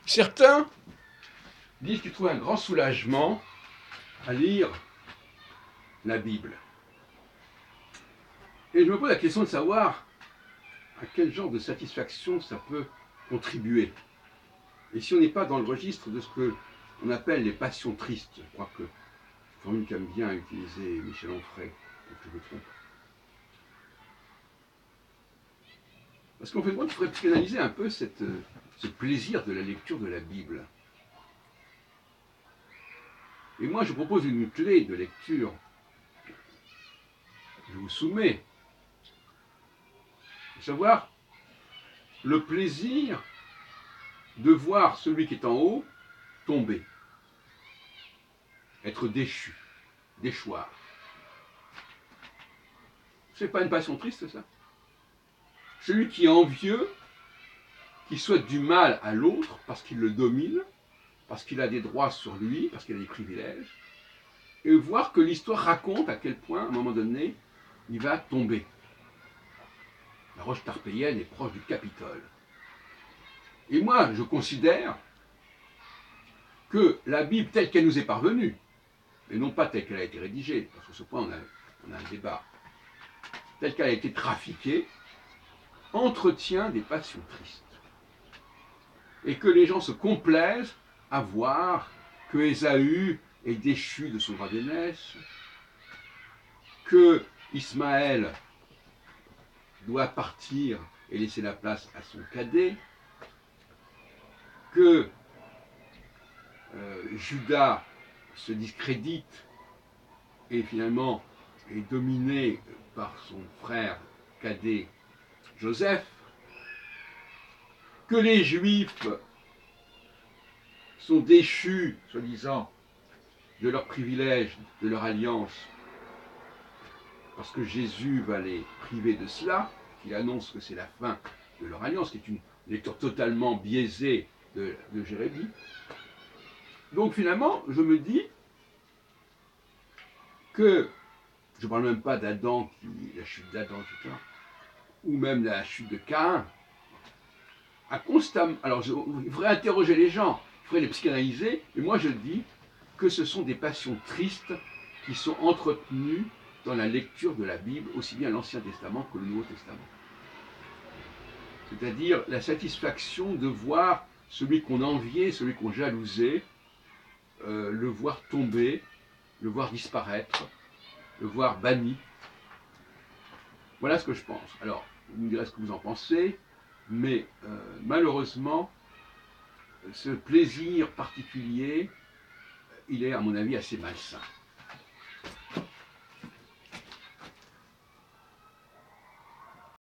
Certains disent qu'ils trouvent un grand soulagement à lire la Bible. Et je me pose la question de savoir à quel genre de satisfaction ça peut contribuer. Et si on n'est pas dans le registre de ce qu'on appelle les passions tristes, je crois que c'est une formule qu'aime bien utiliser Michel Onfray, donc je me trompe. Parce qu'en fait, moi, il faudrait psychanalyser un peu ce plaisir de la lecture de la Bible. Et moi, je propose une clé de lecture. Je vous soumets. À savoir le plaisir de voir celui qui est en haut tomber. Être déchu, déchoir. C'est pas une passion triste, ça? Celui qui est envieux, qui souhaite du mal à l'autre parce qu'il le domine, parce qu'il a des droits sur lui, parce qu'il a des privilèges, et voir que l'histoire raconte à quel point, à un moment donné, il va tomber. La roche tarpéienne est proche du Capitole. Et moi, je considère que la Bible telle qu'elle nous est parvenue, et non pas telle qu'elle a été rédigée, parce que ce point on a un débat, telle qu'elle a été trafiquée, entretient des passions tristes. Et que les gens se complaisent à voir que Ésaü est déchu de son droit d'aînesse, que Ismaël doit partir et laisser la place à son cadet, que Judas se discrédite et finalement est dominé par son frère cadet Joseph, que les Juifs sont déchus, soi-disant, de leurs privilèges, de leur alliance, parce que Jésus va les priver de cela, qu'il annonce que c'est la fin de leur alliance, qui est une lecture totalement biaisée de Jérémie. Donc finalement, je me dis que, je ne parle même pas d'Adam, la chute d'Adam, etc., ou même la chute de Caïn, a constamment. Alors, il faudrait interroger les gens, il faudrait les psychanalyser, et moi je dis que ce sont des passions tristes qui sont entretenues dans la lecture de la Bible, aussi bien l'Ancien Testament que le Nouveau Testament. C'est-à-dire la satisfaction de voir celui qu'on enviait, celui qu'on jalousait, le voir tomber, le voir disparaître, le voir banni. Voilà ce que je pense. Alors, vous me direz ce que vous en pensez, mais malheureusement, ce plaisir particulier, il est à mon avis assez malsain.